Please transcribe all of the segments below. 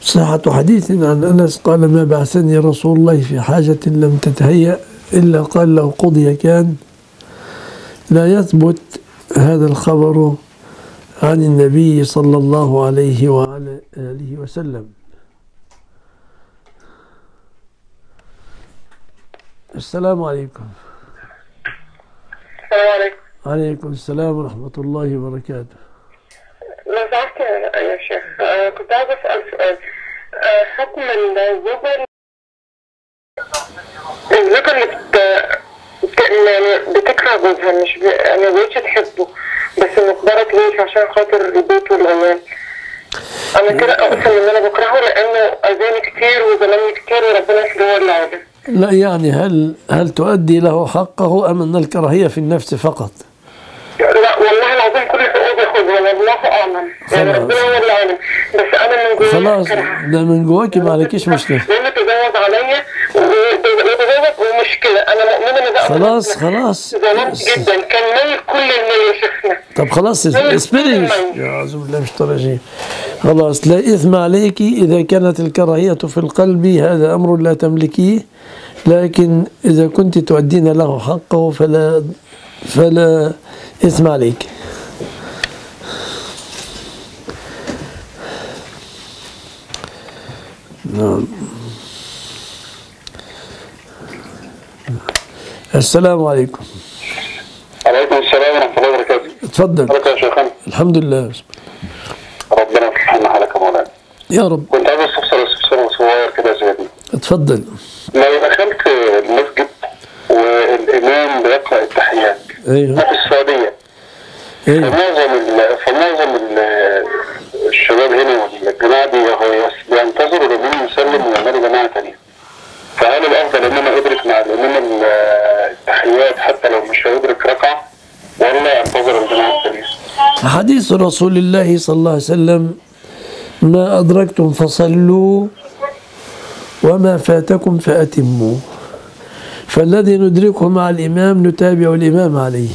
صحة حديث عن أنس قال: ما بعثني رسول الله في حاجة لم تتهيأ إلا قال له قضي كان. لا يثبت هذا الخبر عن النبي صلى الله عليه وعلى آله وسلم. السلام عليكم. السلام عليكم. عليكم السلام ورحمة الله وبركاته. لو سمحت يا شيخ، كنت عايز أسأل سؤال. حكم الزوجة اللي يعني بتكره جوزها، مش يعني ما بقتش تحبه، بس مجبرة تعيش عشان خاطر البيت والعيال. أنا كده أقسم إن أنا بكرهه لأنه أذاني كتير وظلمني كتير وربنا يسلمه اللي عاده. لا يعني هل تؤدي له حقه أم أن الكراهية في النفس فقط؟ لا والله العظيم كل حقوقي بياخدها، والله أعلم. يعني ربنا هو اللي عالم، بس أنا من جوايا خلاص، ده من جواكي ما عليكيش مشكلة. لأنه تجاوز عليا وتجاوز ومشكلة. أنا مؤمنة إن ده خلاص ظلمت جدا، كان ميل كل الميل يا شيخنا. طب خلاص اسبري يا أعوذ بالله من الشيطان الرجيم. خلاص، لا إثم عليك إذا كانت الكراهية في القلب، هذا أمر لا تملكيه، لكن إذا كنت تؤدين له حقه فلا إثم عليك. نعم. السلام عليكم. عليكم السلام ورحمة الله وبركاته. اتفضل. حضرتك يا شيخنا. الحمد لله. ربنا يفتح لنا حالك يا مولانا. يا رب. كنت عايز استفسر صغير كده زي دي. اتفضل. لو دخلت المسجد والإمام بيقرأ التحيات ايوه في السعودية، فمعظم الشباب هنا والجماعة دي بينتظروا الإمام يسلم ويعملوا جماعة تانية، فهل الأفضل إن أنا أدرك مع الإمام التحيات حتى لو مش هيدرك ركعة، ولا أنتظر الجماعة التانية؟ حديث رسول الله صلى الله عليه وسلم: ما أدركتم فصلوا وما فاتكم فأتموا. فالذي ندركه مع الإمام نتابع الإمام عليه.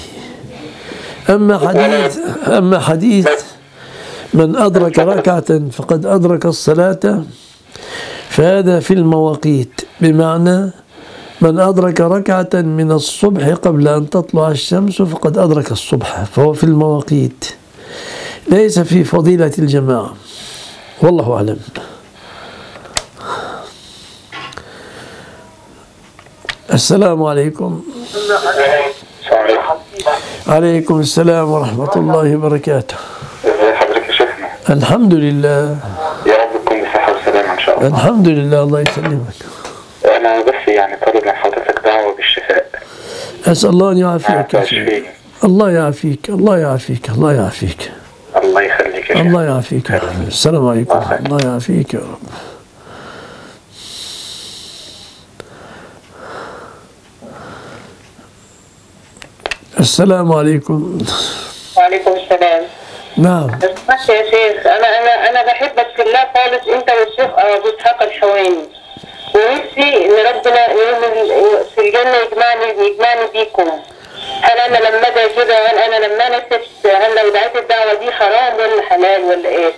أما حديث من أدرك ركعة فقد أدرك الصلاة، فهذا في المواقيت، بمعنى من أدرك ركعة من الصبح قبل أن تطلع الشمس فقد أدرك الصبح، فهو في المواقيت، ليس في فضيلة الجماعة، والله أعلم. السلام عليكم. عليكم السلام ورحمة الله وبركاته. ازي حضرتك يا شيخنا؟ الحمد لله. يا رب تكون بصحة وسلامة إن شاء الله. الحمد لله، الله يسلمك. أنا بس يعني طالب من حضرتك دعوة بالشفاء. أسأل الله أن يعافيك يا شيخ. الله يعافيك، الله يعافيك، الله يعافيك. الله يخليك يا شيخ. الله يعافيك يا رب. السلام عليكم. الله يعافيك يا رب. السلام عليكم. وعليكم السلام. نعم. بس يا شيخ، أنا بحبك في الله خالص، أنت والشيخ أبو إسحاق الحويني، ونفسي إن ربنا في الجنة يجمعني بيكم. هل أنا لما أدعي كده، هل أنا لما نفس، هل لو دعيت الدعوة دي حرام ولا حلال ولا إيه؟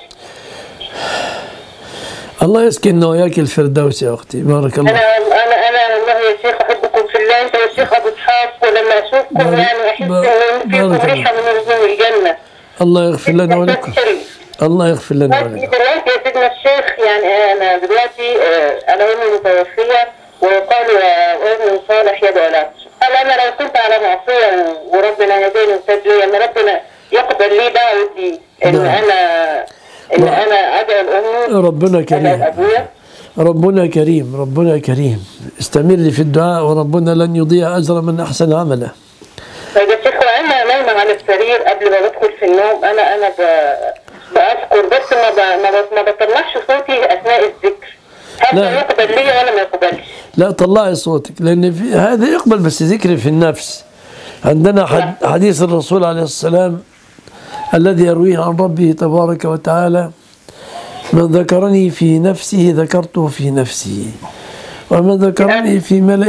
الله يسكننا وياك الفردوس يا أختي، بارك الله. أنا والله يا شيخ أحبكم في الله، أنت والشيخ أبو إسحاق، ولما أشوفكم يعني أحس إن فيكم ريحة من الجنة. الله يغفر لنا ولكم. الله يغفر لنا ولكم. دلوقتي يا سيدنا الشيخ، يعني أنا دلوقتي أنا أمي متوفية، وقالوا ابن صالح يدعو له. هل أنا لو كنت على معصية وربنا هداني وساب لي، أن ربنا يقبل لي دعوتي إن أنا أدعو لأمي؟ ربنا كريم، ربنا كريم، ربنا كريم. استمري في الدعاء وربنا لن يضيع أجر من أحسن عمله. طيب يا شيخ، وأنا نايمة على السرير قبل ما بدخل في النوم، أنا بأذكر، بس ما بطلعش صوتي أثناء الذكر. هل ده يقبل لي ولا ما يقبلش؟ لا، طلعي صوتك، لأن هذا يقبل، بس ذكري في النفس. عندنا حديث الرسول عليه السلام الذي يرويه عن ربه تبارك وتعالى: من ذكرني في نفسه ذكرته في نفسي، ومن ذكرني في ملأ.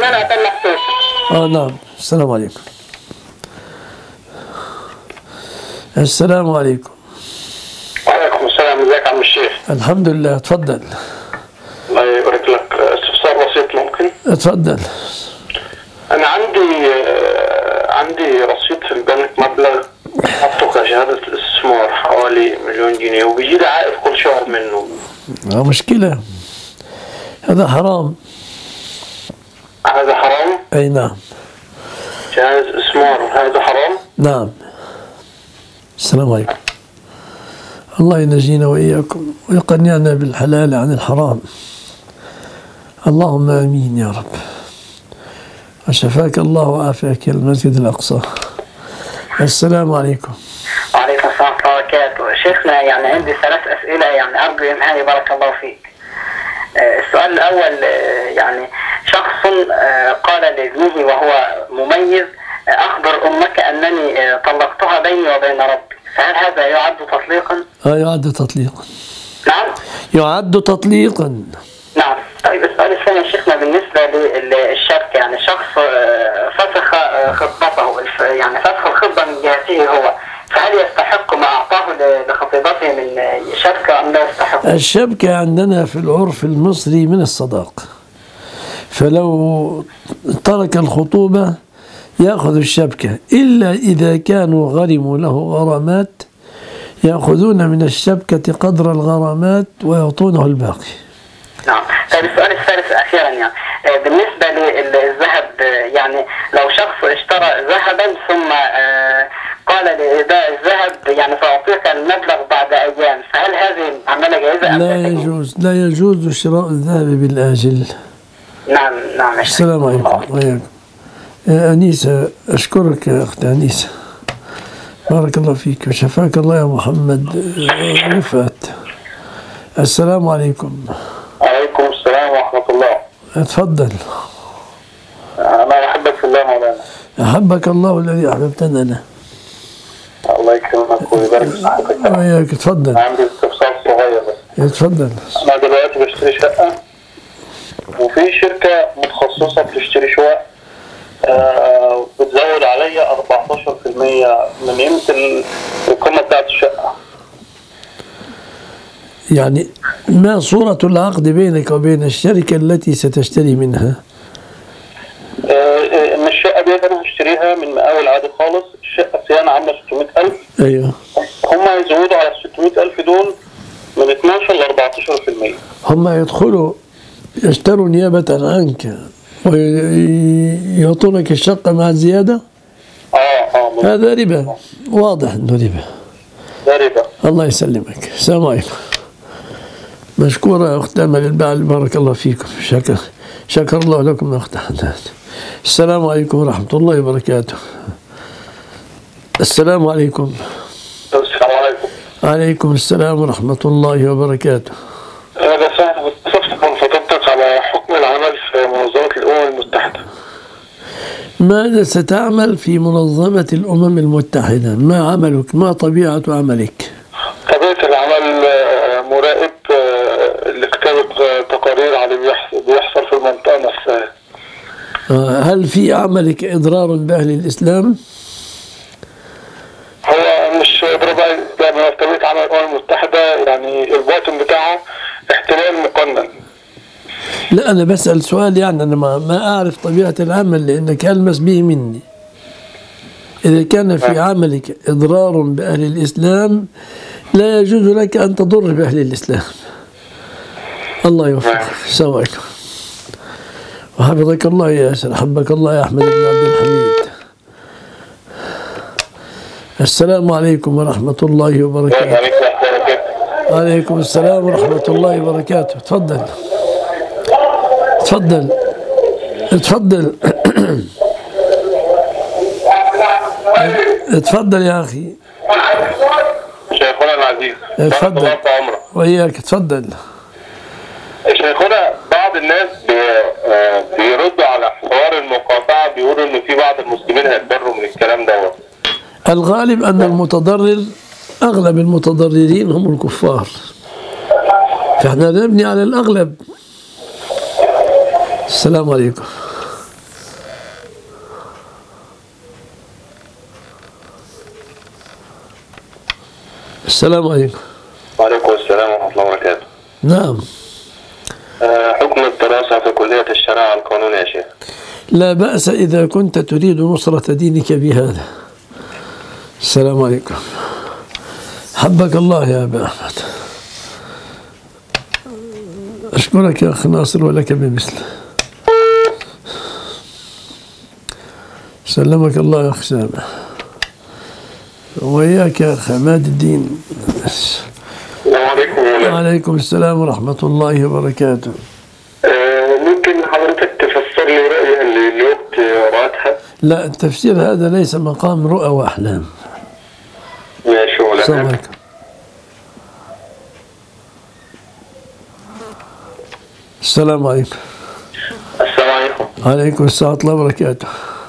نعم. السلام عليكم. السلام عليكم. وعليكم السلام. ازيك يا عم الشيخ؟ الحمد لله. تفضل. الله يبارك لك. استفسار بسيط ممكن؟ تفضل. أنا عندي رصيد في البنك مبلغ حطه كشهادة استثمار حوالي 1,000,000 جنيه، وبيجي لي عائد كل شهر منه. مشكلة، هذا حرام. هذا حرام؟ أي نعم. شهادة استثمار هذا حرام؟ نعم. السلام عليكم. الله ينجينا وإياكم ويقنعنا بالحلال عن الحرام. اللهم آمين يا رب. وشفاك الله وعافاك يا المسجد الأقصى. السلام عليكم. وعليكم السلام ورحمة الله وبركاته. شيخنا يعني عندي 3 أسئلة يعني أرجو إمهاني بارك الله فيك. السؤال الأول يعني شخص قال لابنه وهو مميز أخبر أمك أنني طلقتها بيني وبين ربي، فهل هذا يعد تطليقا؟ يعد تطليقا. نعم؟ يعد تطليقا. نعم. طيب السؤال الثاني يا شيخنا بالنسبة للشبكة، يعني شخص فسخ خطبته، يعني فسخ الخطبة من جهته هو، فهل يستحق ما أعطاه لخطيبته من شبكة أم لا يستحق؟ الشبكة عندنا في العرف المصري من الصداق، فلو ترك الخطوبة يأخذ الشبكة، إلا إذا كانوا غرموا له غرامات يأخذون من الشبكة قدر الغرامات ويعطونه الباقي. نعم. طيب السؤال الثالث أخيرا يعني بالنسبة للذهب، يعني لو شخص اشترى ذهبا ثم قال لإيداع الذهب يعني سأعطيك المبلغ بعد أيام، فهل هذه عملية جائزة أم لا يجوز شراء الذهب بالآجل. نعم نعم. السلام عليكم وياكم. أنيسة، أشكرك يا أخت أنيسة، بارك الله فيك وشفاك الله يا محمد رفعت. السلام عليكم. وعليكم السلام ورحمة الله. تفضل. أنا أحبك في الله مولانا. أحبك الله الذي أحببتنا أنا. الله يكرمك ويبارك في صحتك. وياك. تفضل. عندي استفسار صغير بس. تفضل. أنا دلوقتي بشتري شقة، وفي شركة متخصصة بتشتري شقق بتزود عليا 14% من قيمة القيمة بتاعت الشقة. يعني ما صورة العقد بينك وبين الشركة التي ستشتري منها؟ إن الشقة دي أنا هشتريها من مقاول عادي خالص، الشقة صيانة عاملة 600,000. أيوه. هم يزودوا على 600,000 دول من 12 ل 14%. هم يدخلوا يشتروا نيابة عنك ويعطونك الشقة مع الزيادة؟ هذا ربا، واضح أنه ربا. ده ربا. الله يسلمك. السلام عليكم. مشكورة يا أخت أمل البعل، بارك الله فيكم. شكر الله لكم يا أخت حنان. السلام عليكم ورحمة الله وبركاته. السلام عليكم. السلام عليكم. عليكم السلام ورحمة الله وبركاته. أنا صاحب استفسر من فضيلتك على حكم العمل في منظمة الأمم المتحدة. ماذا ستعمل في منظمة الأمم المتحدة؟ ما عملك؟ ما طبيعة عملك؟ طبيعة العمل مراقب لكتابة تقارير على بيحصل في المنطقة نفسها. هل في عملك إضرار بأهل الإسلام؟ هو مش إضرار بأهل الإسلام، هو طبيعة عمل الأمم المتحدة يعني الباطن بتاعه احتلال مقنن. لا، أنا بسأل سؤال، يعني أنا ما أعرف طبيعة العمل لأنك ألمس به مني. إذا كان في عملك إضرار بأهل الإسلام لا يجوز لك أن تضر بأهل الإسلام. الله يوفقك. السلام عليكم. وحفظك الله يا ياسر، حبك الله يا أحمد بن عبد الحميد. السلام عليكم ورحمة الله وبركاته. وعليكم السلام ورحمة الله وبركاته. تفضل تفضل تفضل. تفضل يا أخي. شيخنا العزيز. تفضل. وإياك. تفضل. شيخنا بعض الناس بيردوا على حوار المقاطعة، بيقولوا إن في بعض المسلمين هيتضروا من الكلام دوت. الغالب أن المتضرر، أغلب المتضررين هم الكفار، فإحنا نبني على الأغلب. السلام عليكم. السلام عليكم. وعليكم السلام ورحمة الله وبركاته. نعم. حكم الدراسة في كلية الشريعة القانوني يا شيخ؟ لا بأس إذا كنت تريد نصرة دينك بهذا. السلام عليكم. حبك الله يا أبا أحمد. أشكرك يا أخي ناصر ولك بمثله. سلمك الله يا أخي سامح. وإياك يا أخي عماد الدين. السلام عليكم. وعليكم السلام ورحمة الله وبركاته. ممكن حضرتك تفسر لي رؤية اللي وقت رأتها؟ لا، التفسير هذا ليس مقام رؤى وأحلام. ماشي ولا السلام عليكم. السلام عليكم. السلام عليكم. وعليكم السلام ورحمة الله وبركاته.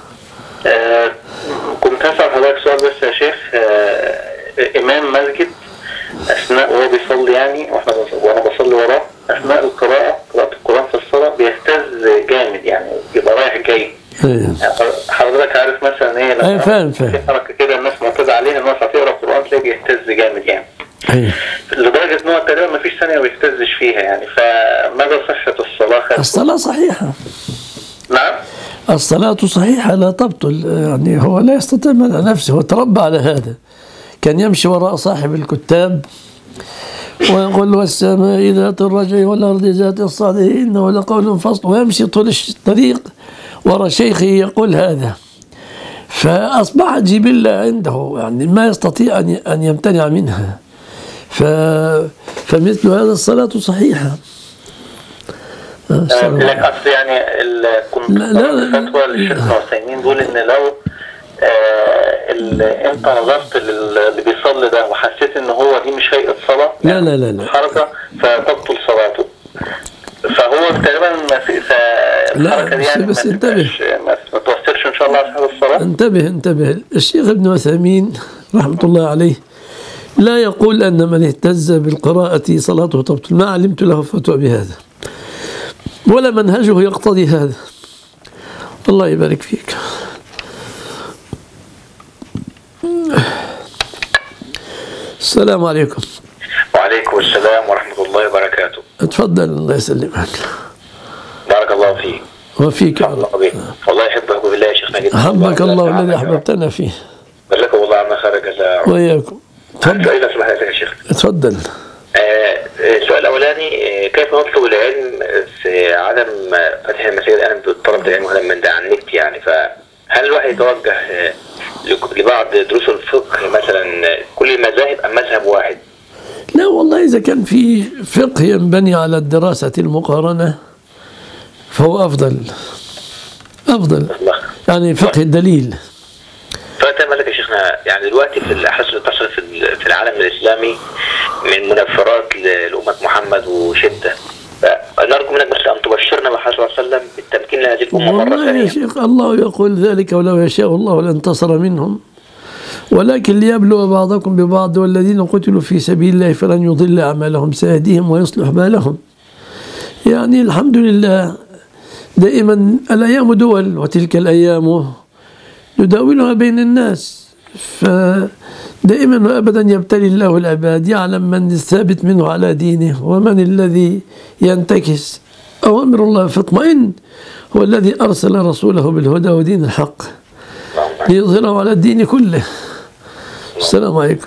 كنت هسأل حضرتك سؤال بس يا شيخ. إمام مسجد أثناء وهو بيصلي يعني وأنا بصلي وراه، أثناء قراءة القرآن في الصلاة بيهتز جامد، يعني بيبقى رايح جاي. ايه حضرتك عارف مثلا إيه لما فاهم في حركة كده الناس معتاد عليها الناس هتقرا القرآن تلاقي بيهتز جامد يعني. ايه لدرجة إن هو تقريبا ما فيش ثانية ما بيهتزش فيها يعني، فماذا صحة الصلاة؟ الصلاة صحيحة. نعم؟ الصلاة صحيحة لا تبطل، يعني هو لا يستطيع منع نفسه، هو تربى على هذا. كان يمشي وراء صاحب الكتاب ويقول والسماء ذات الرجع والأرض ذات الصدع إنه لقول فصل، ويمشي طول الطريق وراء شيخه يقول هذا، فأصبحت جبلة عنده، يعني ما يستطيع أن يمتنع منها. فمثل هذا الصلاة صحيحة. لك أصل يعني كنت فتوى للشيخ عثيمين بيقول إن لو انت نظرت اللي بيصلي ده وحسيت ان هو دي مش هيئة صلاة لا لا لا لا حركة فتبطل صلاته، فهو تقريبا الحركة دي يعني بس انتبه ما توصلش ان شاء الله اصحاب الصلاة. انتبه الشيخ ابن عثيمين رحمة الله عليه لا يقول أن من اهتز بالقراءة صلاته تبطل، ما علمت له فتوى بهذا ولا منهجه يقتضي هذا. الله يبارك فيك. السلام عليكم. وعليكم السلام ورحمة الله وبركاته. اتفضل. الله يسلمك. بارك الله فيك. وفيك يا رب. والله يحبك بالله يا شيخنا جدا. أحبك الله الذي أحببتنا فيه. بارك والله عنا خير جزاء. وإياكم. تفضل. يا شيخ. اتفضل. السؤال الأولاني كيف نطلب العلم في عدم فتح المساجد الآن بطلب العلم وهذا من ده عن النت يعني، فهل الواحد يتوجه لبعض دروس الفقه مثلا كل المذاهب أم مذهب واحد؟ لا والله إذا كان في فقه ينبني على الدراسة المقارنة فهو أفضل يعني فقه الدليل. فأنت مالك يا شيخنا يعني دلوقتي في الأحداث اللي بتحصل في العالم الإسلامي من منفرات لأمة محمد وشدة، فنرجو منك بس أن تبشرنا محمد صلى الله عليه وسلم بالتمكين لهذه الأمة مرة ثانية. يا شيخ الله يقول ذلك ولو يشاء الله لانتصر منهم ولكن ليبلو بعضكم ببعض والذين قتلوا في سبيل الله فلن يضل أعمالهم سيهديهم ويصلح بالهم. يعني الحمد لله دائما الأيام دول وتلك الأيام نداولها بين الناس، فدائما وأبدا يبتلي الله العباد، يعلم من الثابت منه على دينه ومن الذي ينتكس أوامر الله فاطمئن. هو الذي أرسل رسوله بالهدى ودين الحق ليظهره على الدين كله. السلام عليكم.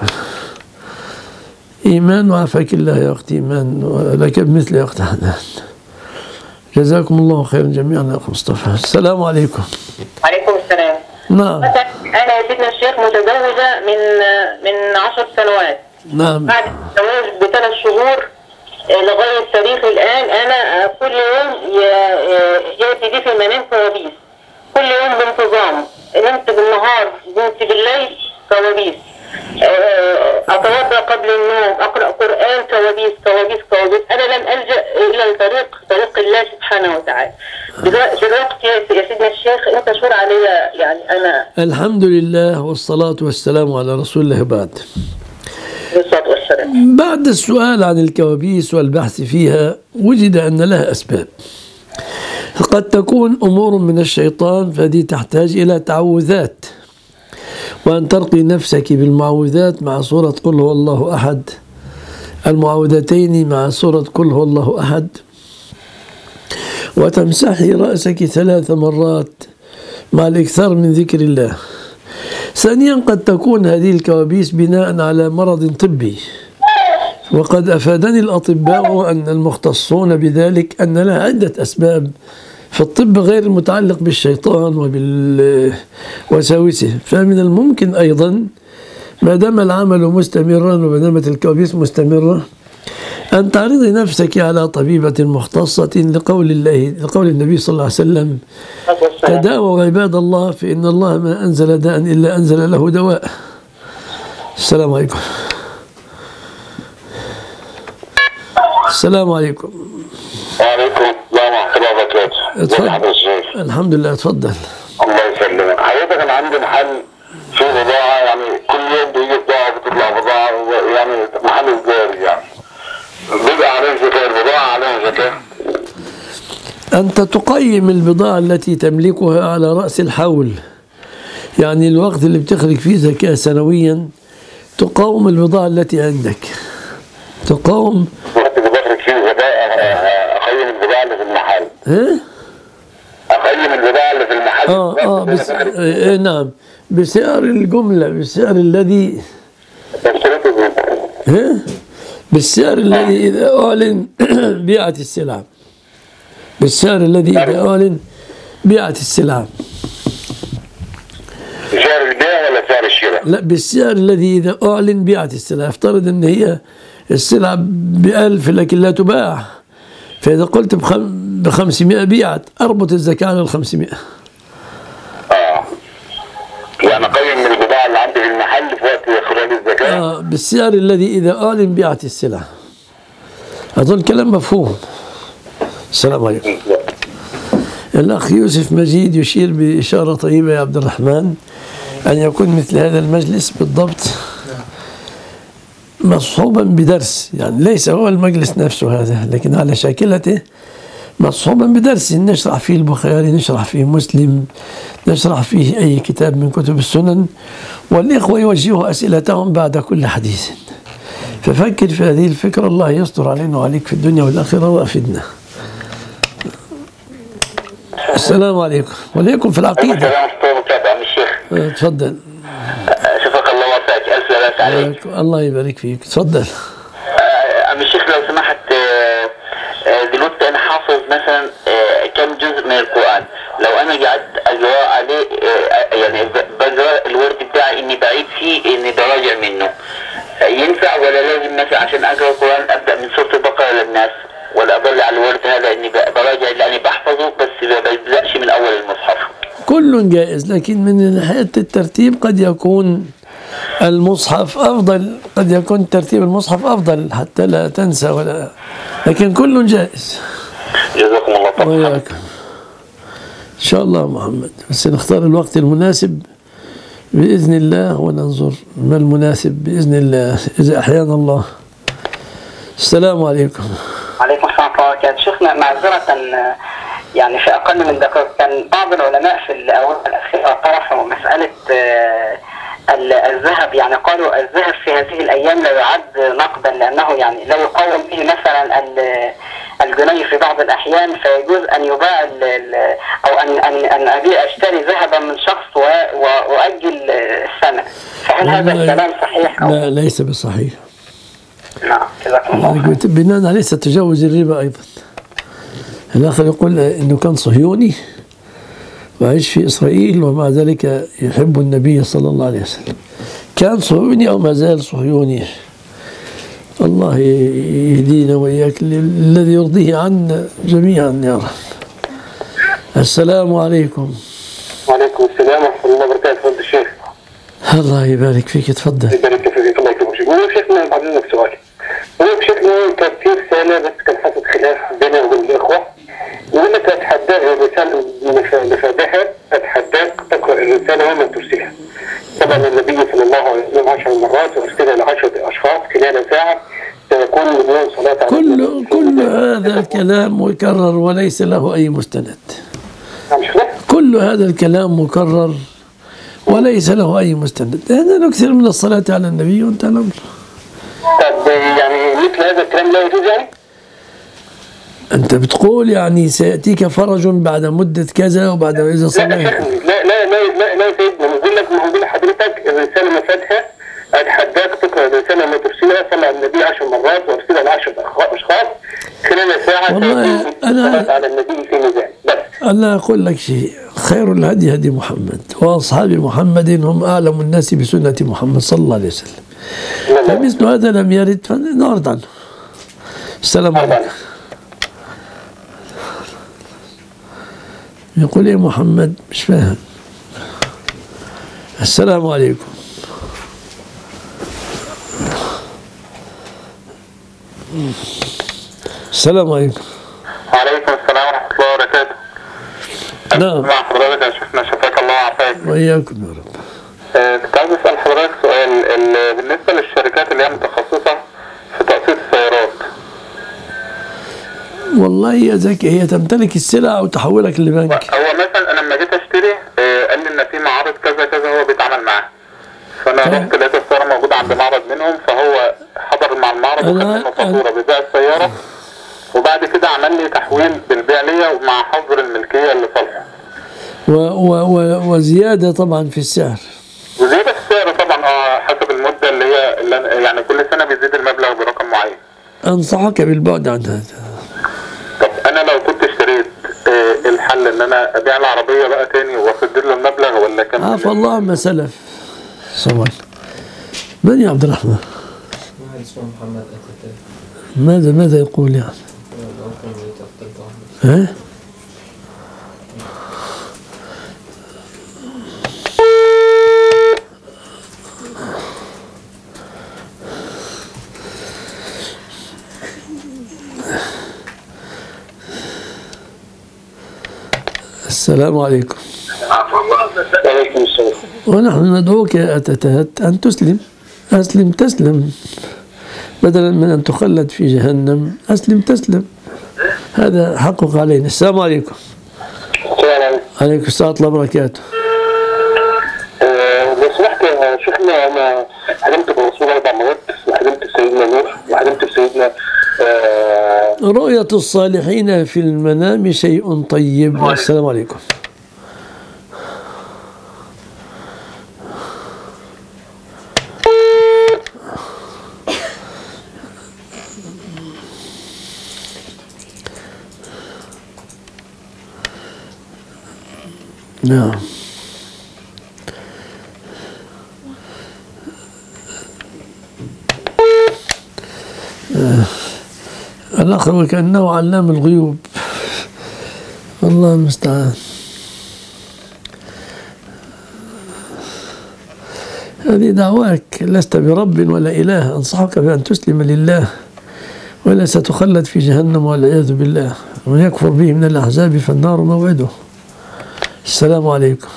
إيمان وعافاك الله يا أختي إيمان ولك بمثل يا أخت حنان. جزاكم الله خيرا جميعا يا أخ مصطفى. السلام عليكم. وعليكم السلام. نعم. أنا يا سيدنا الشيخ متزوجة من 10 سنوات. نعم. بعد الزواج ب3 شهور لغاية تاريخ الآن أنا كل يوم يأتي لي في المنام كوابيس، كل يوم بانتظام، نمت بالنهار نمت بالليل كوابيس، أتوضأ قبل النوم أقرأ قرآن كوابيس. أنا لم ألجأ إلى طريق الله سبحانه وتعالى. دلوقتي يا سيدنا الشيخ أنت شور عليا يعني أنا. الحمد لله والصلاة والسلام على رسول الله. بعد الصلاة والسلام. بعد السؤال عن الكوابيس والبحث فيها وجد أن لها أسباب. قد تكون أمور من الشيطان فدي تحتاج إلى تعوذات، وأن ترقي نفسك بالمعوذات مع سورة قل هو الله أحد المعوذتين مع سورة قل هو الله أحد، وتمسحي رأسك 3 مرات مع الإكثار من ذكر الله. ثانيا قد تكون هذه الكوابيس بناء على مرض طبي، وقد أفادني الأطباء أن المختصون بذلك أن لها عدة أسباب في الطب غير المتعلق بالشيطان وبالوساوسه. فمن الممكن أيضا ما دام العمل مستمرا وما دامت الكوابيس مستمرة أن تعرضي نفسك على طبيبة مختصة لقول النبي صلى الله عليه وسلم: تداووا عباد الله فإن الله ما أنزل داء إلا أنزل له دواء. السلام عليكم. السلام عليكم. وعليكم السلام ورحمة الله وبركاته. الحمد لله. اتفضل. الله يسلمك. حضرتك أنا عندي محل فيه بضاعة، يعني كل يوم بيجي بضاعة بتطلع بضاعة، يعني محل تجاري يعني بيبقى عليه زكاة، البضاعة عليها زكاة. أنت تقيم البضاعة التي تملكها على رأس الحول، يعني الوقت اللي بتخرج فيه زكاة سنويا تقاوم البضاعة التي عندك. تقاوم الوقت اللي بخرج فيه زكاة أقيم البضاعة اللي في المحل. أقيم البضاعة اللي في المحل. نعم، بسعر الجملة، بسعر الذي بالسعر الذي إذا أعلن بيعت السلعة، بالسعر الذي إذا أعلن بيعت السلعة. سعر البيع ولا سعر الشراء؟ لا، بالسعر الذي إذا أعلن بيعت السلعة. افترض أن هي السلعة ب1000 لكن لا تباع، فإذا قلت ب500 بيعت، أربط الزكاة على 500. يعني أقيم من البضاعة اللي عندي في المحل في وقت إخراج الزكاة. بالسعر الذي إذا أعلن بيعت السلعة. أظن كلام مفهوم. السلام عليكم. الأخ يوسف مجيد يشير بإشارة طيبة يا عبد الرحمن أن يكون مثل هذا المجلس بالضبط مصحوبا بدرس، يعني ليس هو المجلس نفسه هذا، لكن على شاكلته مصحوبا بدرس نشرح فيه البخاري، نشرح فيه مسلم، نشرح فيه أي كتاب من كتب السنن، والإخوة يوجهوا أسئلتهم بعد كل حديث. ففكر في هذه الفكرة، الله يستر علينا وعليك في الدنيا والآخرة وأفدنا. السلام عليكم. وعليكم في العقيدة. تفضل. شفاك الله وفاك. ألف لا عليك. الله يبارك فيك. تفضل. عم الشيخ لو سمحت، دلوقتي أنا حافظ مثلا كم جزء من القرآن، لو أنا قعدت أقرأ عليه يعني بقرأ الورد بتاعي إني بعيد فيه، إني براجع منه، ينفع ولا لازم مثلا عشان أقرأ القرآن أبدأ من سورة البقرة للناس، ولا أضل على الورد هذا إني براجع اللي أنا بحفظه بس ما ببدأش من أول المصحف؟ كل جائز، لكن من ناحية الترتيب قد يكون المصحف أفضل، قد يكون ترتيب المصحف أفضل حتى لا تنسى ولا، لكن كل جائز. جزاكم الله خير. وياك إن شاء الله محمد، بس نختار الوقت المناسب بإذن الله وننظر ما المناسب بإذن الله إذا أحيانا الله. السلام عليكم. عليكم السلام ورحمة الله وبركاته. شيخنا معذرة يعني في أقل من دقيقة، كان بعض العلماء في الآونة الأخيرة طرحوا مسألة الذهب، يعني قالوا الذهب في هذه الأيام لا يعد نقدا، لأنه يعني لا يقوم به مثلا الجنيه في بعض الأحيان، فيجوز أن يباع أو أن أشتري ذهبا من شخص وأؤجل الثمن. فهل هذا الكلام صحيح؟ لا، ليس بصحيح. نعم، جزاكم الله. بناء عليه تجاوز الربا أيضا. الآخر يقول إنه كان صهيوني وعيش في إسرائيل ومع ذلك يحب النبي صلى الله عليه وسلم. كان صهيوني أو ما زال صهيوني. الله يهدينا وإياك الذي يرضيه عنا جميعا يا رب. السلام عليكم. وعليكم السلام ورحمة الله وبركاته. فضل الشيخ. الله يبارك فيك. تفضل. يبارك فيك. الله يكرمك. هو شيخنا بعد لك سؤال. هو بشكل كان في رسالة بس كان حصل خلاف بيني وبين الإخوة، يقول لك أتحداك الرسالة مفادحة، أتحداك تقرأ الرسالة وما ترسلها. طبعا النبي صلى الله عليه وسلم 10 مرات وأرسلها ل10 أشخاص خلال ساعة، سيكون مليون صلاة على كل هذا الكلام مكرر وليس له أي مستند. كل هذا الكلام مكرر وليس له أي مستند. هذا نكثر من الصلاة على النبي وانتهى الأمر. طب يعني مثل هذا الكلام لا يجوز يعني؟ أنت بتقول يعني سيأتيك فرج بعد مدة كذا وبعد إذا صليت. لا لا سيدنا، بقول لك ما هو حضرتك الرسالة ما فاتها أتحداك تقرأ الرسالة ما ترسلها صلى على النبي 10 مرات وارسلها ل 10 أشخاص خلال ساعة. والله أنا على النبي في ميزان بس. أنا أقول لك شيء، خير الهدي هدي محمد وأصحاب محمد هم أعلم الناس بسنة محمد صلى الله عليه وسلم. فمثل هذا لم يرد فنعرض عنه. السلام عليكم. يقول يا محمد مش فاهم. السلام عليكم. السلام عليكم. وعليكم السلام ورحمة الله وبركاته. نعم. مع حضرتك يا شيخنا، شفاك الله وعافاك. وإياكم يا رب. كنت عايز أسأل حضرتك سؤال بالنسبة للشركات اللي هي متخصصة في تقسيط السيارات. والله يا زكي هي تمتلك السلع أو تحولك لبنك. هو مثلا أنا لما جيت أشتري قال لي إن في معارض كذا كذا هو بيتعامل معاه. فأنا رحت لقيت السيارة موجودة عند معرض منهم، فهو حضر مع المعرض وخد منه فاتورة ببيع السيارة، وبعد كده عمل لي تحويل بالبيع ليا ومع حظر الملكية اللي صالحه. وزيادة طبعا في السعر. وزيادة في السعر طبعا حسب المدة اللي هي يعني كل سنة بيزيد المبلغ برقم معين. أنصحك بالبعد عن هذا. طب أنا لو كنت اشتريت الحل إن أنا أبيع العربية بقى تاني وأسدد له المبلغ ولا كم؟ عفى الله عما سلف. سؤال. من يا عبد الرحمن؟ واحد اسمه محمد أتتاه. ماذا يقول يعني؟ ها؟ السلام عليكم. وعليكم السلام. ونحن ندعوك يا أتتات أن تسلم. أسلم تسلم، بدلا من أن تخلد في جهنم أسلم تسلم، هذا حقك علينا. السلام عليكم. عليكم السلام ورحمة الله وبركاته. لو سمحت يا شيخنا، أنا حلمت بالرسول 4 مرات، وحلمت بسيدنا نوح، وحلمت بسيدنا رؤية الصالحين في المنام شيء طيب. السلام عليكم. نعم. الآخر وكأنه علام الغيوب، الله المستعان. هذه دعواك، لست برب ولا إله، أنصحك بأن تسلم لله ولا ستخلد في جهنم والعياذ بالله، ومن يكفر به من الأحزاب فالنار موعده. السلام عليكم.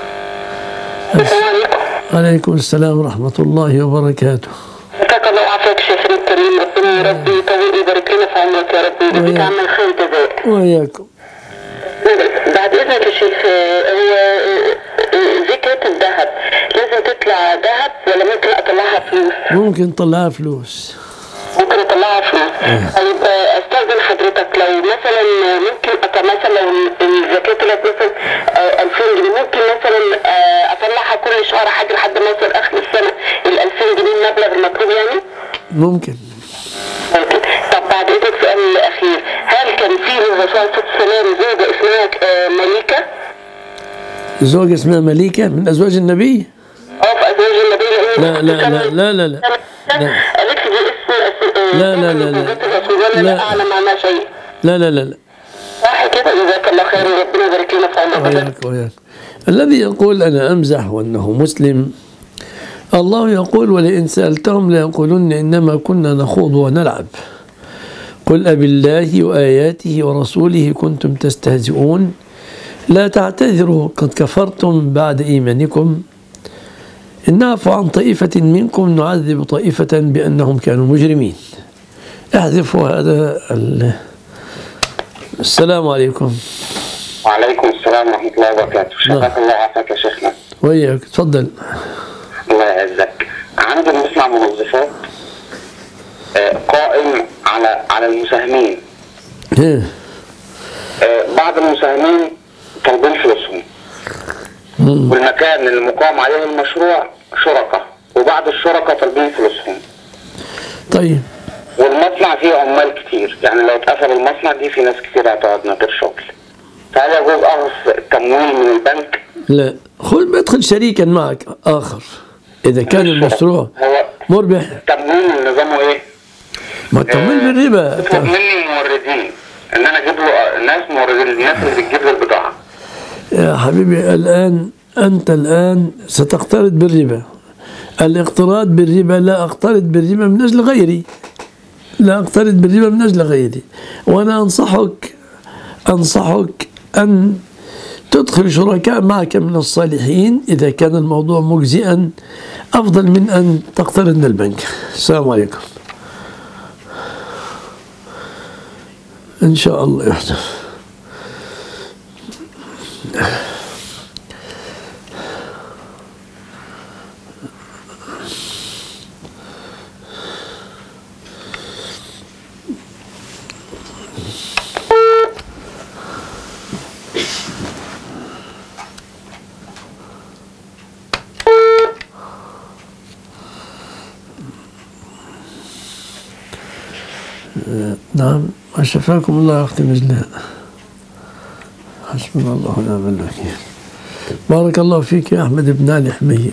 عليكم السلام ورحمة الله وبركاته. جزاك الله وعافاك شيخنا الكريم، ربنا يا ربي يطول ويبارك لنا في عمرك يا رب ويجزيك عنا الخير جزاك. وإياكم. بعد إذنك يا شيخ، هو زكاة الذهب لازم تطلع ذهب ولا ممكن أطلعها فلوس؟ ممكن تطلعها فلوس. ممكن أطلعها فلوس. طيب أستاذن حضرتك لو مثلا ممكن مثلا لو الزكاة طلعت مثلا 2000 جنيه، ممكن مثلا أطلعها كل شهر حاجة لحد ما يوصل آخر السنة ال 2000 جنيه المبلغ المطلوب يعني؟ ممكن. طب بعد إذنك سؤال الأخير، هل كان فيه الرسول صلى الله عليه وسلم زوجة اسمها مليكة؟ زوجة اسمها مليكة من أزواج النبي؟ في أزواج النبي. لا لا لا لا لا لا قالت لي اسم لا لا لا لا لا أعلم عنها شيء. لا لا لا لا. صح كده، جزاك الله خير وربنا يبارك لنا في عمرك. وياك. الذي يقول أنا أمزح وأنه مسلم، الله يقول ولئن سألتهم ليقولن إنما كنا نخوض ونلعب قل أبالله وآياته ورسوله كنتم تستهزئون لا تعتذروا قد كفرتم بعد إيمانكم إن نعفو عن طائفة منكم نعذب طائفة بأنهم كانوا مجرمين. احذفوا هذا السلام عليكم. وعليكم السلام ورحمة الله وبركاته. شكرا الله عافاك يا شيخنا. وياك، تفضل. الله يعزك. عندي مصنع منظفات قائم على المساهمين. بعض المساهمين طالبين فلوسهم، والمكان اللي مقام عليه المشروع شركاء، وبعض الشركاء طالبين فلوسهم. طيب. والمصنع فيه عمال كتير، يعني لو اتقفل المصنع دي في ناس كتير هتقعد من غير شغل. فهل يجوز اخذ تمويل من البنك؟ لا، ادخل شريكا معك اخر اذا كان المشروع مربح. تمويل نظامه ايه؟ ما التمويل بالربا. اطلب مني موردين ان انا اجيب له ناس موردين، الناس اللي بتجيب له البضاعه. يا حبيبي انت الان ستقترض بالربا. الاقتراض بالربا، لا اقترض بالربا من اجل غيري، لا اقترض بالربا من اجل غيري. وانا انصحك ان تدخل شركاء معك من الصالحين اذا كان الموضوع مجزئا، افضل من ان تقترض من البنك. السلام عليكم. ان شاء الله يحسن. نعم، شفاكم الله يا أختي نجلاء. حسبنا الله ونعم الوكيل. بارك الله فيك يا أحمد بن علي حميد.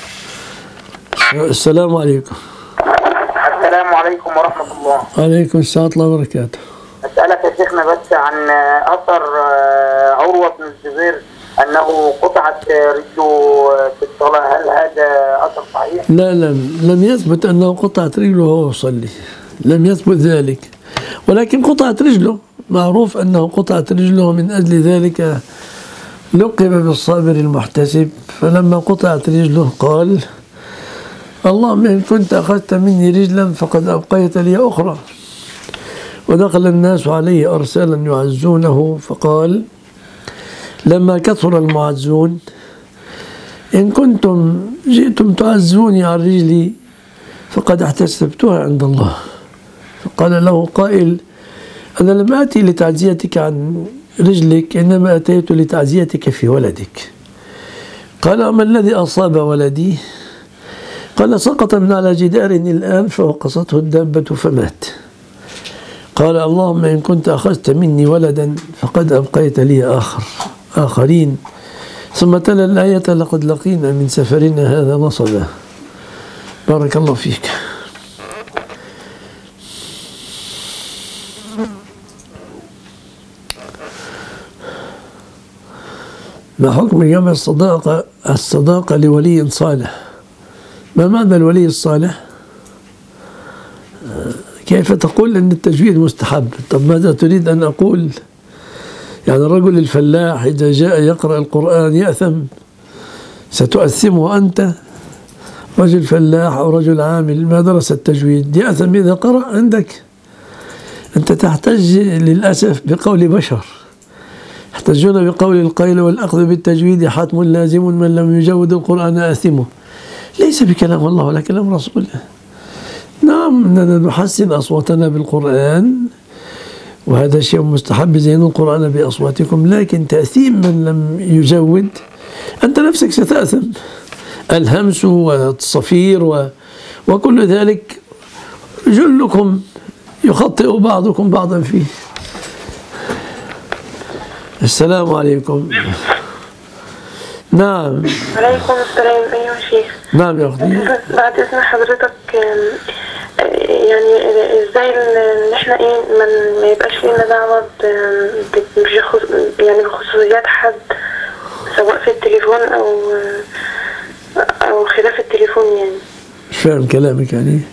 السلام عليكم. السلام عليكم ورحمة الله. وعليكم السلام ورحمة الله وبركاته. أسألك يا شيخنا بس عن أثر عروة بن الزبير أنه قطعت رجله في الصلاة، هل هذا أثر صحيح؟ لا، لم يثبت أنه قطعت رجله وهو يصلي، لم يثبت ذلك، ولكن قطعت رجله، معروف أنه قطعت رجله، من أجل ذلك لقب بالصابر المحتسب. فلما قطعت رجله قال: اللهم إن كنت أخذت مني رجلا فقد أبقيت لي أخرى. ودخل الناس عليه أرسالا يعزونه، فقال لما كثر المعزون: إن كنتم جئتم تعزوني عن رجلي فقد احتسبتها عند الله. فقال له قائل: أنا لم آتي لتعزيتك عن رجلك، إنما أتيت لتعزيتك في ولدك. قال: أما الذي أصاب ولدي؟ قال: سقط من على جدار الآن فوقصته الدابة فمات. قال: اللهم إن كنت أخذت مني ولدا فقد أبقيت لي آخرين. ثم تلا الآية: لقد لقينا من سفرنا هذا نصبا. بارك الله فيك. ما حكم جمع الصداقة لولي صالح؟ ما معنى الولي الصالح؟ كيف تقول أن التجويد مستحب؟ طب ماذا تريد أن أقول؟ يعني الرجل الفلاح إذا جاء يقرأ القرآن يأثم، ستؤثمه أنت؟ رجل فلاح أو رجل عامل ما درس التجويد يأثم إذا قرأ عندك؟ أنت تحتج للأسف بقول بشر، يحتجون بقول القيل: والأخذ بالتجويد حتم لازم، من لم يجود القرآن آثمه. ليس بكلام الله ولا كلام رسوله. نعم، أننا نحسن أصواتنا بالقرآن وهذا شيء مستحب، زينوا القرآن بأصواتكم، لكن تأثيم من لم يجود أنت نفسك ستأثم. الهمس والصفير وكل ذلك جلكم يخطئ بعضكم بعضا فيه. السلام عليكم. نعم. عليكم السلام. أيها الشيخ. نعم يا أختي. بعد إذن حضرتك، يعني إزاي إن إحنا ما يبقاش لنا دعوة يعني بخصوصيات حد، سواء في التليفون أو خلاف التليفون. يعني مش فاهم كلامك.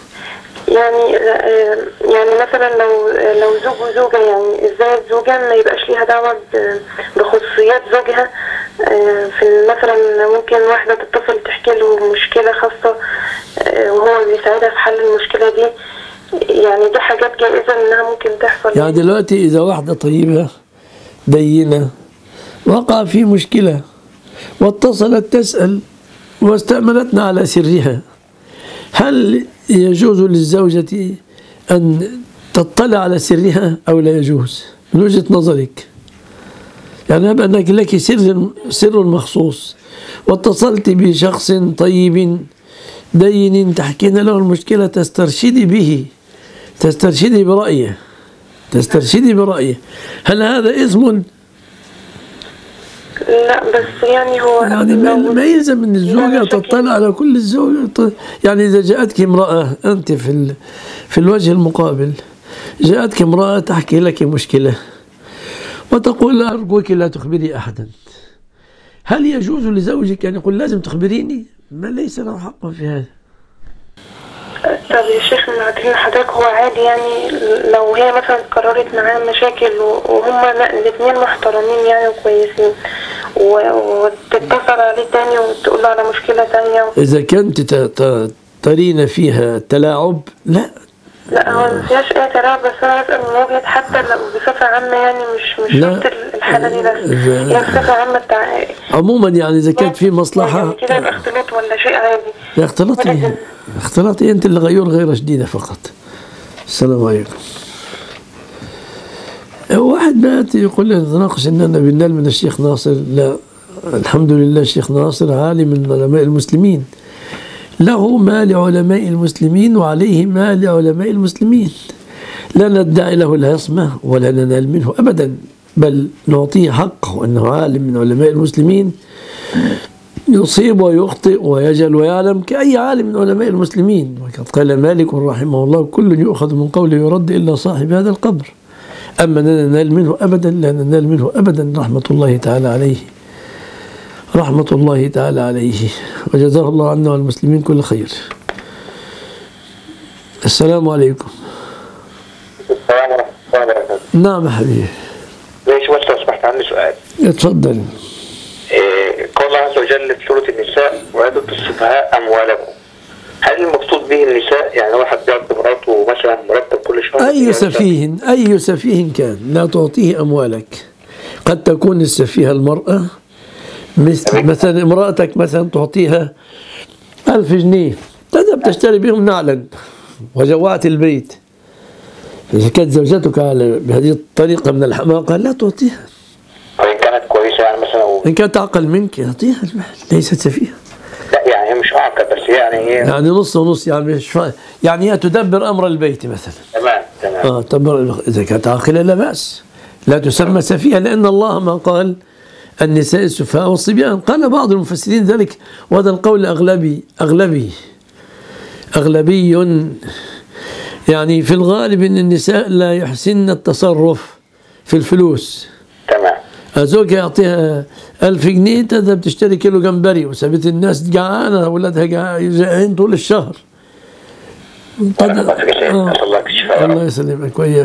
يعني مثلا لو زوج وزوجة، يعني ازاي الزوجة ما يبقاش ليها دعوة بخصوصيات زوجها؟ في مثلا ممكن واحدة تتصل تحكي له مشكلة خاصة وهو بيساعدها في حل المشكلة دي، يعني دي حاجات جائزة انها ممكن تحصل. يعني دلوقتي اذا واحدة طيبة دينة وقع في مشكلة واتصلت تسأل واستأمنتنا على سرها، هل يجوز للزوجة أن تطلع على سرها أو لا يجوز من وجهة نظرك؟ يعني أبقى أنك لك سر مخصوص واتصلت بشخص طيب دين تحكين له المشكلة، تسترشدي برأيه، هل هذا اسم؟ لا بس يعني هو يعني ما يلزم ان الزوجة تطلع على كل الزوجة. يعني إذا جاءتك امرأة أنت في الوجه المقابل، جاءتك امرأة تحكي لك مشكلة وتقول أرجوك لا تخبري أحدا، هل يجوز لزوجك أن يقول لازم تخبريني؟ ما ليس له حق في هذا. طب يا شيخ معذرين حضرتك، هو عادي يعني لو هي مثلا قررت معاه مشاكل وهما الاثنين محترمين يعني وكويسين وتتصل عليه تاني وتقول له على مشكلة تانية إذا كنت ترين فيها تلاعب لا هو ما فيهاش اي تلاعب، بس انا بسأل من وجهة حتى لو بصفة عامة يعني مش شرط الحالة دي بس، هي بصفة عامة عموما يعني إذا كانت في مصلحة يعني كده يبقى اختلاط ولا شيء عادي؟ اختلاطي أنت اللي غير شديدة فقط. السلام عليكم. واحد بات يقول لي نتناقش أننا بننال من الشيخ ناصر. لا، الحمد لله الشيخ ناصر عالم من علماء المسلمين، له ما لعلماء المسلمين وعليه ما لعلماء المسلمين، لا ندعي له العصمة ولا ننال منه أبدا، بل نعطيه حقه أنه عالم من علماء المسلمين، يصيب ويخطئ ويجهل ويعلم كأي عالم من علماء المسلمين. وقد قال مالك رحمه الله كل يؤخذ من قوله يرد إلا صاحب هذا القبر. أما لا ننال منه أبدا، لا ننال منه أبدا، رحمة الله تعالى عليه وجزاه الله عنا والمسلمين كل خير. السلام عليكم. السلام ورحمة الله وبركاته. نعم حبيبي. ليش بس لو سمحت عندي سؤال. اتفضل. قال الله عز وجل في سورة النساء وآتوا السفهاء أموالكم، هل المقصود به النساء يعني واحد بيعطي مراته مثلا مرتب كل شهر؟ أي سفيه كان لا تعطيه أموالك. قد تكون السفيهة المرأة، مثلا امرأتك مثلا تعطيها 1000 جنيه تذهب تشتري بهم نعلا وجوات البيت. إذا كانت زوجتك بهذه الطريقة من الحماقة لا تعطيها. وإن كانت كويسة يعني مثلا إن كانت أعقل منك أعطيها المال، ليست سفيهة. لا يعني هي مش أعقل بس يعني نص ونص، يعني هي تدبر أمر البيت مثلا. تمام. إذا كانت عاقلة لا بأس، لا تسمى سفيهة، لأن الله ما قال النساء السفهاء والصبيان. قال بعض المفسرين ذلك، وهذا القول أغلبي يعني في الغالب أن النساء لا يحسن التصرف في الفلوس. تمام. زوجها يعطيها 1000 جنيه تذهب تشتري كيلو جمبري وسابت الناس جعانة، أولادها جائعين طول الشهر. الله يسلمك وإياك.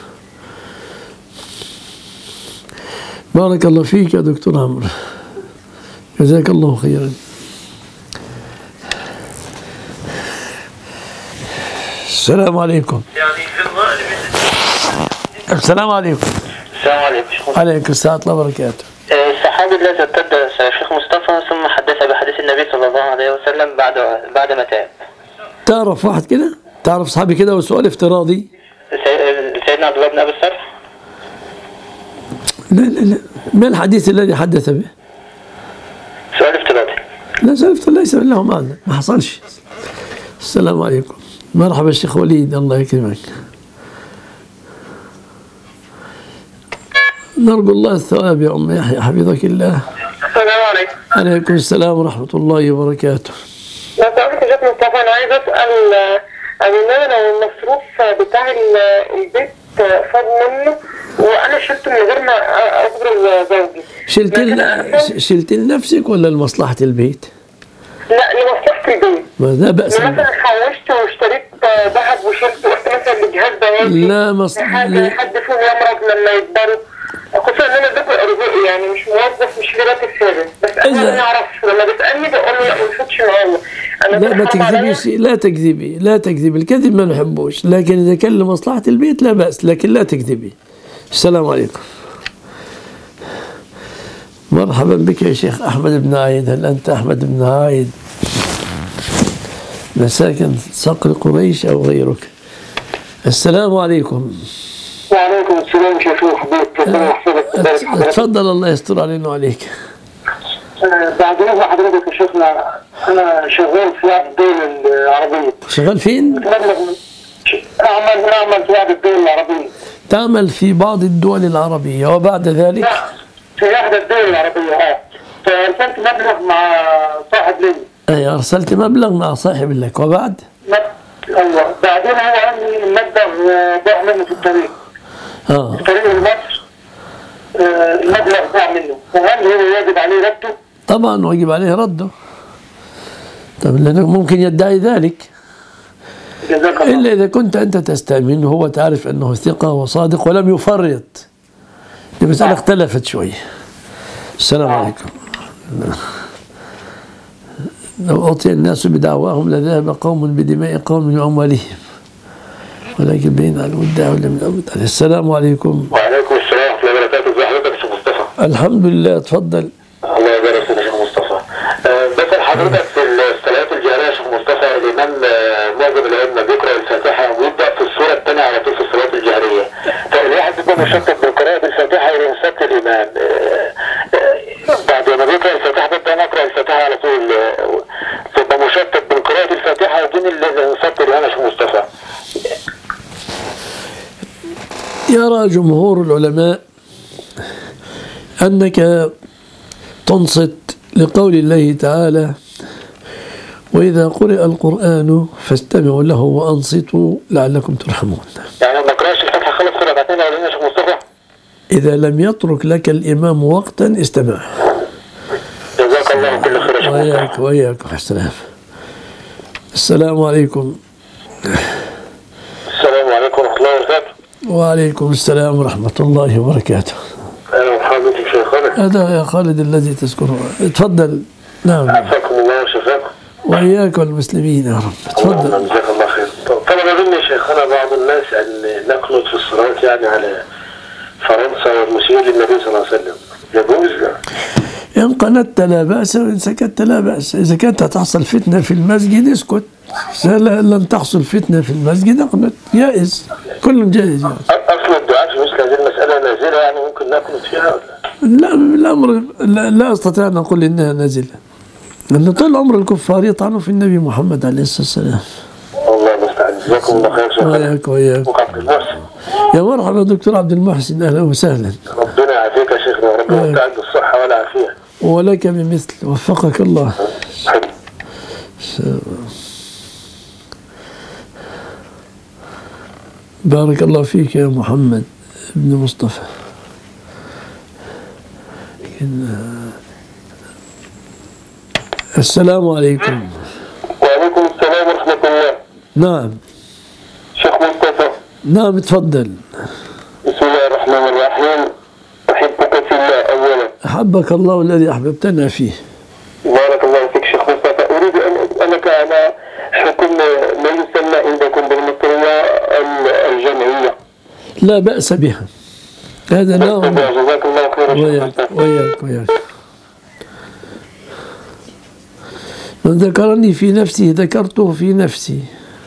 بارك الله فيك يا دكتور عمرو، جزاك الله خيرا. السلام عليكم. السلام عليكم. السلام عليكم. عليكم السلام ورحمة الله وبركاته. الصحابي الذي ارتد الشيخ مصطفى ثم حدث بحديث النبي صلى الله عليه وسلم بعد ما تاب. تعرف واحد كده؟ تعرف صحابي كده؟ وسؤال افتراضي. سيدنا عبد الله بن أبي الصرح؟ لا ما الحديث الذي حدث به؟ سؤال افتراضي. لا سؤال افتراضي ليس له معنى، ما حصلش. السلام عليكم. مرحبا الشيخ وليد، الله يكرمك. نرجو الله الثواب يا أم يحيى، حفظك الله. السلام عليكم. عليكم السلام ورحمة الله وبركاته. لو سألت شيخ مصطفى أنا عايز أسأل أنا لو المصروف بتاع البيت فاض منه وأنا شلته من غير ما أخبر زوجي. شلت لنفسك ولا لمصلحة البيت؟ لا لمصلحة البيت. ما لا بأس. مثلا حوشت واشتريت ذهب وشلت ورحت مثلا لجهاز بياتي. لا حد فيهم يمرض لما يكبروا. خصوصا ان انا اديته ارزاقي يعني مش موظف مش في راتب ثابت، بس انا ما اعرفش لما بتسالني بقول له لا ما نفوتش معايا. لا ما تكذبيش، لا تكذبي، الكذب ما نحبوش، لكن اذا كان لمصلحة البيت لا بأس، لكن لا تكذبي. السلام عليكم. مرحبا بك يا شيخ أحمد بن عايد. هل أنت أحمد بن عايد مساكن صقر قريش أو غيرك؟ السلام عليكم. وعليكم السلام شيخ حبيبك، ربنا يحفظك. تفضل، الله يستر علينا وعليك. بعد إذن حضرتك يا شيخنا، أنا شغال في بعض الدول العربية. شغال فين؟ أعمل في بعض الدول العربية. تعمل في بعض الدول العربية، وبعد ذلك؟ في إحدى الدول العربية. فأرسلت مبلغ مع صاحب لي. أي أرسلت مبلغ مع صاحب لك، وبعد؟ أيوه، بعدين هو قال لي المبلغ ضاع منه في الطريق. في طريق لمصر المبلغ ضاع منه، فهل هو يجب عليه رده؟ طبعا واجب عليه رده. طب لأنه ممكن يدعي ذلك. جزاك الله. إلا إذا كنت أنت تستأمنه وهو تعرف أنه ثقة وصادق ولم يفرط. المسألة اختلفت شوي. السلام عليكم. لو أعطي الناس بدعواهم لذهب قوم بدماء قوم وأموالهم، ولكن بين على الوداع ولا من الوداع. السلام عليكم. وعليكم السلام ورحمة الله وبركاته. ازي حضرتك يا شيخ مصطفى؟ الحمد لله، اتفضل. الله يبارك فيك يا شيخ مصطفى. بسأل حضرتك في الصلوات الجهرية يا شيخ مصطفى، الإمام معظم الأئمة بيقرأ الفاتحة ويبدأ في السورة الثانية على طول في الصلوات الجهرية. فالواحد بيبقى مشتت بالقراءة بالفاتحة وينسى الإمام. بعد ما بيقرأ الفاتحة ببدأ أنا أقرأ الفاتحة على طول، ببقى مشتت بالقراءة الفاتحة ودين الإنسان الإمام يا شيخ مصطفى. يرى جمهور العلماء أنك تنصت لقول الله تعالى: وإذا قرئ القرآن فاستمعوا له وأنصتوا لعلكم ترحمون. يعني ما نقرأش الفاتحة خلص في ركعتين الأولانيين يا شيخ مصطفى؟ إذا لم يترك لك الإمام وقتا استمع. جزاك الله كل خير يا شيخ مصطفى. وإياك السلام. السلام عليكم. السلام عليكم ورحمة الله وبركاته. وعليكم السلام ورحمة الله وبركاته. أهلا ومرحبا بك شيخ خالد. هذا يا خالد الذي تذكره. تفضل. نعم. عافاكم الله وشفاكم. وإياك والمسلمين يا رب. تفضل. جزاك الله خير. طبعا أظن يا شيخنا بعض الناس أن نقنط في الصلاة يعني على فرنسا والمسير للنبي صلى الله عليه وسلم، يجوز؟ إن قنت لا بأس وإن سكت لا بأس. إذا كانت تحصل فتنة في المسجد اسكت، لن تحصل فتنة في المسجد اقنت، جائز، كل جائز يعني. أصل الدعاء في مثل هذه المسألة نازلة، يعني ممكن نقنط فيها ولا؟ لا، الأمر لا أستطيع أن أقول إنها نازلة، لأن طول عمر الكفار يطعنوا في النبي محمد عليه الصلاة والسلام. الله المستعان. جزاكم الله خير شيخ. وإياك. وعبد المحسن. يا مرحبا دكتور عبد المحسن، أهلا وسهلا. ربنا يعافيك يا شيخنا، وربنا يمتعك بالصحة والعافية. ولك بمثل، وفقك الله. بارك الله فيك يا محمد ابن مصطفى. السلام عليكم. وعليكم السلام ورحمة الله. نعم شيخ مصطفى. نعم تفضل. بسم الله الرحمن الرحيم. أحبك في الله أولا. أحبك الله الذي أحببتنا فيه. بارك الله فيك شيخ مصطفى. أريد أن أسألك على حكم ما يسمى عندكم بالمصرية الجمعية. لا بأس بها، هذا نوع. جزاك الله خيرا. وياك. من ذكرني في نفسي ذكرته في نفسي،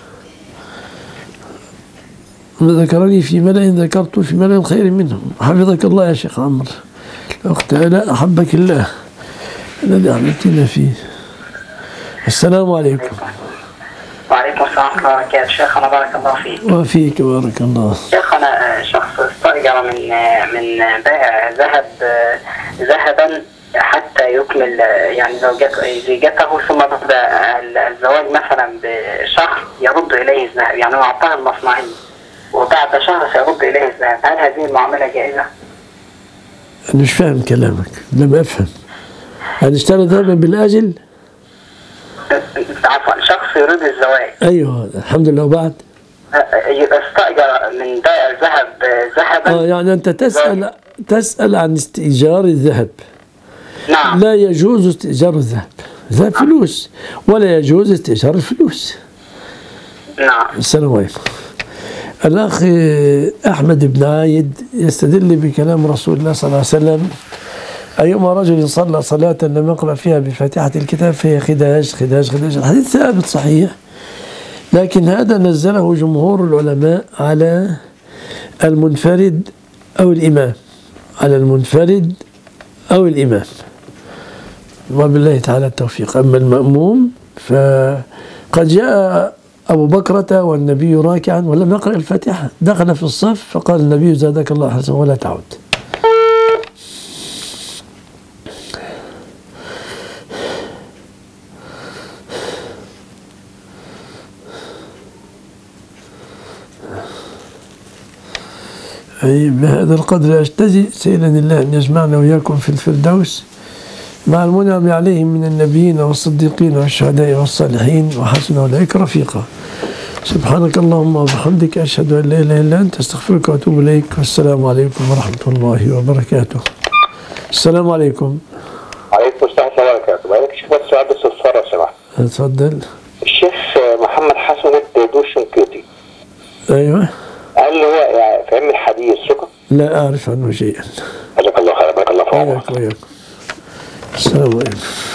من ذكرني في ملأ ذكرته في ملأ خير منهم. حفظك الله يا شيخ عمرو. الأخت آلاء أحبك الله الذي أحببتنا فيه. السلام عليكم. وعليكم السلام ورحمة الله وبركاته. شيخنا بارك الله فيك. وفيك بارك الله. شيخنا شخص استأجر من بائع ذهبا حتى يكمل يعني زوجته، ثم بعد الزواج مثلا بشهر يرد إليه الذهب، يعني هو أعطاه المصنعي وبعد شهر سيرد إليه الذهب، هل هذه المعاملة جائزة؟ أنا مش فاهم كلامك، لم أفهم. هل اشترى ذهبا بالآجل؟ عفوا، شخص يريد الزواج. أيوه الحمد لله. وبعد استأجر من بائع الذهب ذهبا. يعني أنت تسأل عن استئجار الذهب. نعم. لا يجوز استئجار الذهب، ذهب فلوس، ولا يجوز استئجار الفلوس. نعم. السلام عليكم. الأخ أحمد بن عايد يستدل بكلام رسول الله صلى الله عليه وسلم: أيما رجل صلى صلاة لم يقرأ فيها بفاتحة الكتاب فهي خداج. الحديث ثابت صحيح، لكن هذا نزله جمهور العلماء على المنفرد أو الإمام، على المنفرد أو الإمام، وبالله تعالى التوفيق. أما المأموم فقد جاء أبو بكرة والنبي راكعا ولم يقرأ الفاتحة، دخل في الصف فقال النبي زادك الله حسنا ولا تعود. أي بهذا القدر أجتزي، سيلا الله أن يجمعنا وإياكم في الفردوس مع المنعم عليهم من النبيين والصديقين والشهداء والصالحين وحسن أولئك رفيقا. سبحانك اللهم وبحمدك، أشهد أن لا إله إلا أنت، أستغفرك وأتوب إليك، والسلام عليكم ورحمة الله وبركاته. السلام عليكم. عليكم السلام ورحمة الله وبركاته. بقولك شوف بس سؤال بس الصورة يا سماحة. اتفضل. الشيخ محمد حسن الدوشنقيطي. أيوه. قال هو يعني في علم الحديث ثقة؟ لا أعرف عنه شيئا. جزاك الله خير، بارك الله فيك. وياك. السلام عليكم.